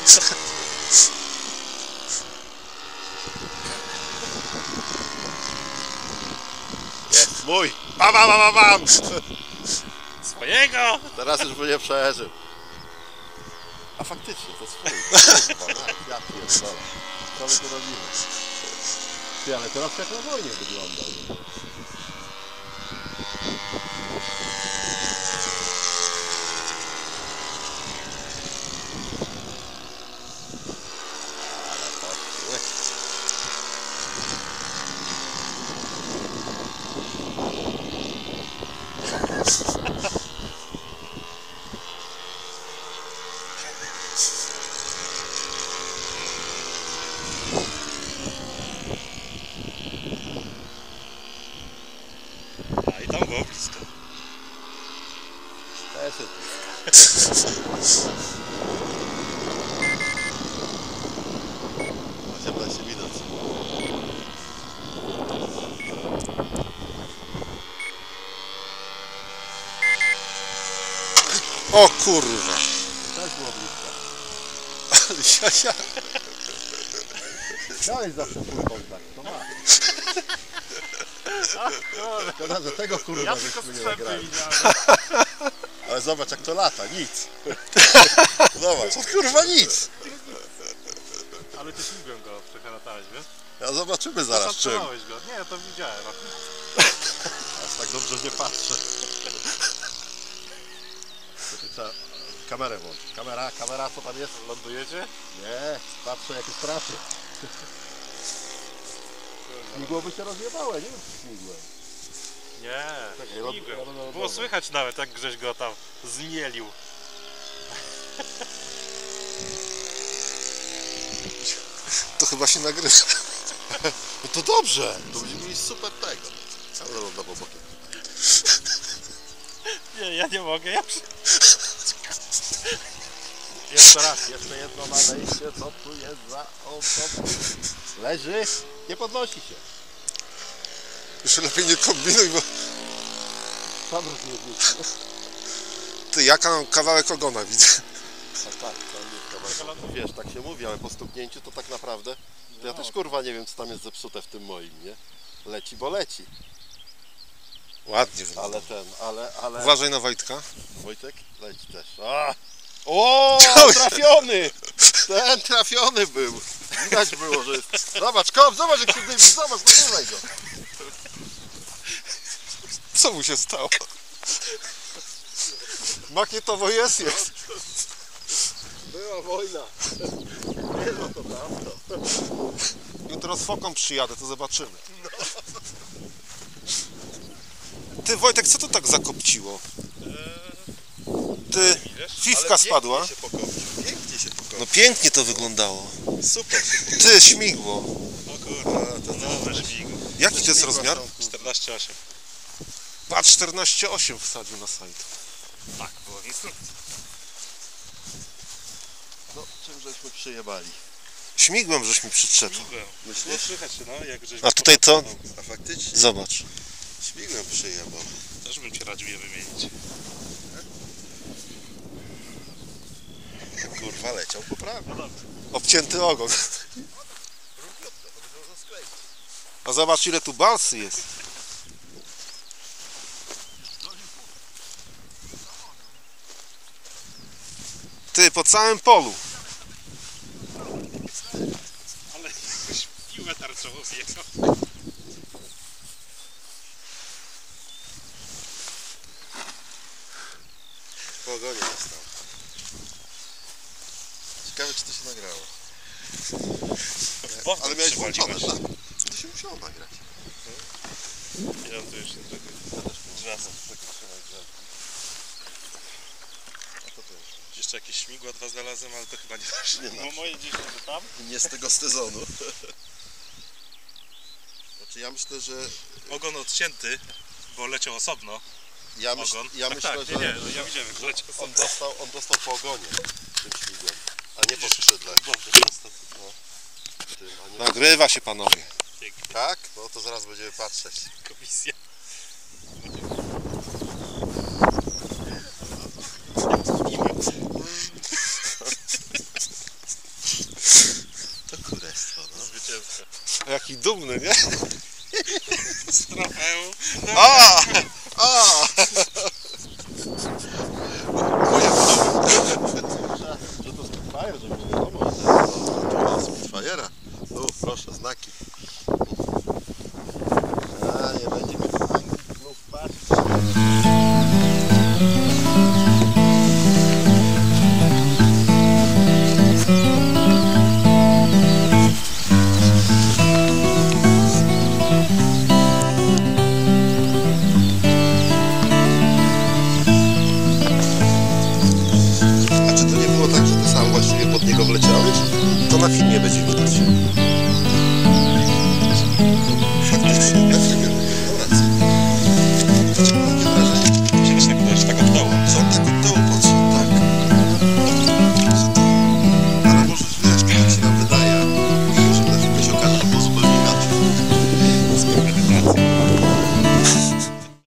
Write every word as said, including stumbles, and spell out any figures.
Jest mój! Bam, bam, bam, bam! Swojego! Teraz już by nie przeżył. A faktycznie, to swój. Kurwa, ja pierdolę. Co my tu robimy? Ty, ale teraz jak na wojnie wygląda. A i tam było blisko. Też jest blisko. osiemnaście minut. O kurwa! Też było blisko. Ja, ja. Chciałeś zawsze full kontakt, to ma. Szkoda, że tego kurwa Ja tylko żeśmy nie strzępy nagrali. widziałem. Ale zobacz jak to lata, nic. Zobacz, to kurwa nic. Ale ty śmigłem go przeharatałeś, wiesz? Ja zobaczymy zaraz czym. Zatrzymałeś go. Nie, to widziałem. Aż tak dobrze nie patrzę. To trzeba kamerę włączyć. Kamera, kamera, co tam jest? Lądujecie? Nie, patrzę jakie straty. Śmigło by się rozjebało, nie wiem czy śmigłem. Nie, Czekaj, ląd- śmigłem. ja będę Było lądował. słychać nawet, jak Grześ go tam zmielił. To chyba się nagrywa. No to dobrze, to będziemy mieli super tego. Cały lądował bokiem. Nie, ja nie mogę, ja przy... Jeszcze raz, jeszcze jedno nadejście, co tu jest za osoba? Leży, nie podnosi się. Już lepiej nie kombinuj, bo Sam rozjeżdżę. ty, jaka mam kawałek ogona widzę. Tak, tak, to jest kawałek. Wiesz, tak się mówi, ale po stuknięciu to tak naprawdę, to ja też kurwa nie wiem co tam jest zepsute w tym moim, nie? Leci, bo leci. Ładnie wygląda. Ale ten, ale, ale... Uważaj na Wojtka. Wojtek? Leci też. A! O, trafiony! Ten trafiony był. Widać było, że jest... Zobacz, kop, zobacz jak się dymi, zobacz, nagrywaj go. Co mu się stało? Makietowo jest, jest. Była wojna. Nie no to tamto. Jutro z foką przyjadę, to zobaczymy. Ty, Wojtek, co to tak zakopciło? Ty, fifka spadła. Pięknie się pokopcił, pięknie się pokopcił. No pięknie to wyglądało. Super się pokopcił. Ty, śmigło. O kurde, to nowe żmigu. Jaki to jest rozmiar? czternaście osiem. Patrz, czternaście osiem wsadził na sajt. Tak, było w instrukcji. No, czym żeśmy przyjebali? Śmigłem, żeś mi przyczepił. Śmigłem. Było Myślisz? słychać, no, jak żeś A tutaj to? A faktycznie Zobacz. śmigłem przyjebał. Też bym ci radził je wymienić. Kurwa leciał po prawej. Obcięty ogon. A zobacz, ile tu balsy jest. Ty, po całym polu. Ale jakąś piłę tarczową zjechał. Po ogonie dostał. Ciekawe czy to się nagrało. Bo Ale miałeś włączone, przywaliłeś. tak? To się musiało nagrać. Ja to już nie zrobię. Drzewem. A to też. Jeszcze jakieś śmigła dwa znalazłem, ale to chyba nie nasze. Nie Bo nasze. moje gdzieś leży tam. Nie z tego sezonu. Znaczy ja myślę, że... Ogon odcięty, bo leciał osobno. Ja, myśl, Ogon. ja tak, myślę, tak, że... nie, nie, no ja widziałem jak leciał On osobno. dostał, on dostał po ogonie tym śmigłem, a nie po skrzydle. Dobrze, prosto. No. Tym, a nie... Nagrywa się, panowie. Pięknie. Tak? No to zaraz będziemy patrzeć. Komisja. fajne, nie? Z trofeum. A! A!